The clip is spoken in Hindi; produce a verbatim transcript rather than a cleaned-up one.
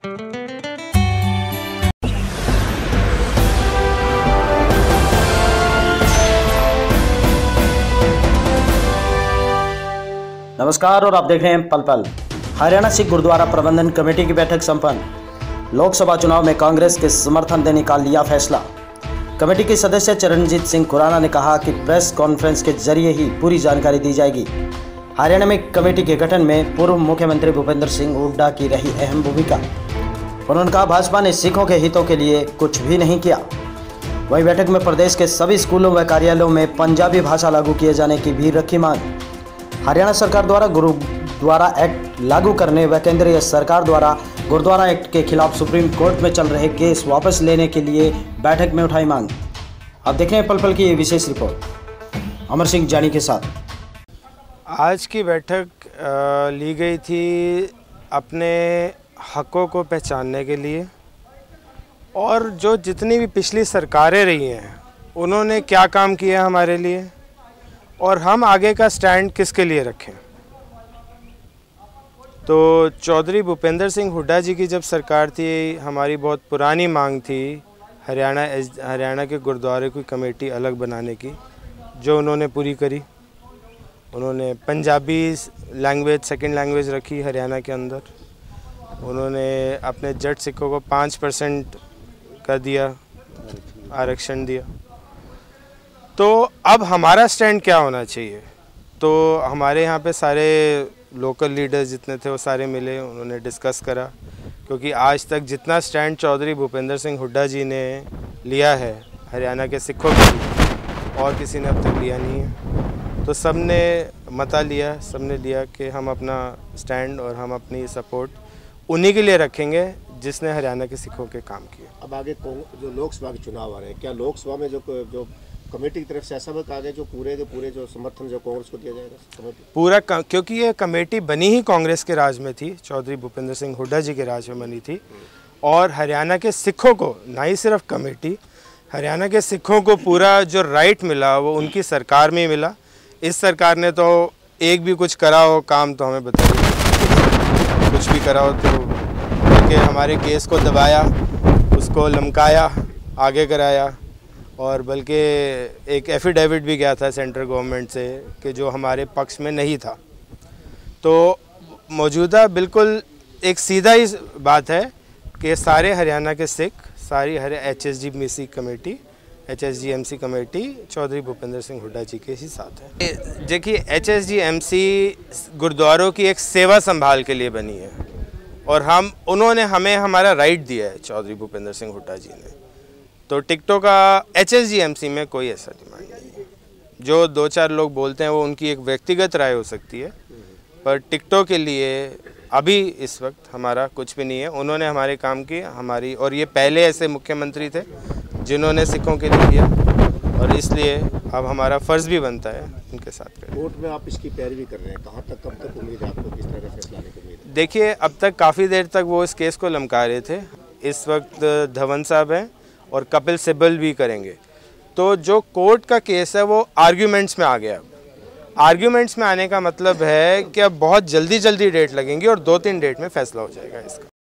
नमस्कार और आप देख रहे हैं पल पल। हरियाणा सिख गुरुद्वारा प्रबंधन कमेटी की बैठक संपन्न। लोकसभा चुनाव में कांग्रेस के समर्थन देने का लिया फैसला। कमेटी के सदस्य चरणजीत सिंह खुराना ने कहा कि प्रेस कॉन्फ्रेंस के जरिए ही पूरी जानकारी दी जाएगी। हरियाणा में कमेटी के गठन में पूर्व मुख्यमंत्री भूपेंद्र सिंह हुड्डा की रही अहम भूमिका। उन्होंने कहा भाजपा ने सिखों के हितों के लिए कुछ भी नहीं किया। वहीं बैठक में प्रदेश के सभी स्कूलों व कार्यालयों में पंजाबी भाषा लागू किए जाने की भी रखी मांग। हरियाणा सरकार द्वारा गुरुद्वारा एक्ट लागू करने व केंद्रीय सरकार द्वारा गुरुद्वारा एक्ट के खिलाफ सुप्रीम कोर्ट में चल रहे केस वापस लेने के लिए बैठक में उठाई मांग। अब देखें पल पल की ये विशेष रिपोर्ट अमर सिंह जानी के साथ। आज की बैठक ली गई थी अपने हकों को पहचानने के लिए, और जो जितनी भी पिछली सरकारें रही हैं उन्होंने क्या काम किया हमारे लिए, और हम आगे का स्टैंड किसके लिए रखें। तो चौधरी भूपेंद्र सिंह हुड्डा जी की जब सरकार थी, हमारी बहुत पुरानी मांग थी हरियाणा हरियाणा के गुरुद्वारे की कमेटी अलग बनाने की, जो उन्होंने पूरी करी। उन्होंने पंजाबी लैंग्वेज सेकंड लैंग्वेज रखी हरियाणा के अंदर। उन्होंने अपने जट सिखों को पाँच परसेंट का दिया, आरक्षण दिया। तो अब हमारा स्टैंड क्या होना चाहिए? तो हमारे यहाँ पे सारे लोकल लीडर्स जितने थे वो सारे मिले, उन्होंने डिस्कस करा, क्योंकि आज तक जितना स्टैंड चौधरी भूपेंद्र सिंह हुड्डा जी ने लिया है हरियाणा के सिखों के लिए, और किसी ने अब तक लिया नहीं है। तो सब ने मता लिया, सब ने लिया कि हम अपना स्टैंड और हम अपनी सपोर्ट उन्हीं के लिए रखेंगे जिसने हरियाणा के सिखों के काम किए। अब आगे जो लोकसभा के चुनाव आ रहे हैं, क्या लोकसभा में जो जो कमेटी की तरफ से ऐसा भी कहा गया जो पूरे के पूरे जो समर्थन जो कांग्रेस को दिया जाएगा कमेटी पूरा, क्योंकि ये कमेटी बनी ही कांग्रेस के राज में थी, चौधरी भूपेंद्र सिंह हुड्डा जी के राज में बनी थी, और हरियाणा के सिखों को ना ही सिर्फ कमेटी, हरियाणा के सिखों को पूरा जो राइट मिला वो उनकी सरकार में ही मिला। इस सरकार ने तो एक भी कुछ करा हो काम तो हमें बताइए, कुछ भी करा हो तो कि हमारे केस को दबाया, उसको लमकाया, आगे कराया, और बल्कि एक एफिडेविट भी गया था सेंट्रल गवर्नमेंट से कि जो हमारे पक्ष में नहीं था। तो मौजूदा बिल्कुल एक सीधा ही बात है कि सारे हरियाणा के सिख, सारी हर H S G M C committee H S G M C committee Chaudhary Bhupinder Singh Hooda ji के ही साथ है। देखिए, H S G M C गुरुद्वारों की एक सेवा संभाल के लिए बनी है, और हम उन्होंने हमें हमारा राइट दिया है चौधरी भूपेंद्र सिंह हुड्डा जी ने। तो टिकटों का H S G M C में कोई ऐसा डिमांड नहीं है। जो दो चार लोग बोलते हैं वो उनकी एक व्यक्तिगत राय हो सकती है, पर टिकटों के लिए अभी इस वक्त हमारा कुछ भी नहीं है। उन्होंने हमारे काम किए हमारी, और ये पहले ऐसे मुख्यमंत्री थे जिन्होंने सिखों के लिए किया, और इसलिए अब हमारा फ़र्ज़ भी बनता है उनके साथ करें। कोर्ट में आप इसकी पैरवी कर रहे हैं, कहाँ तक कब तक उम्मीद है आपको, किस तरह का फैसला आने की उम्मीद है? देखिए, अब तक काफ़ी देर तक वो इस केस को लमका रहे थे। इस वक्त धवन साहब हैं और कपिल सिब्बल भी करेंगे। तो जो कोर्ट का केस है वो आर्ग्यूमेंट्स में आ गया। अब आर्ग्यूमेंट्स में आने का मतलब है कि अब बहुत जल्दी जल्दी डेट लगेंगी और दो तीन डेट में फैसला हो जाएगा इसका।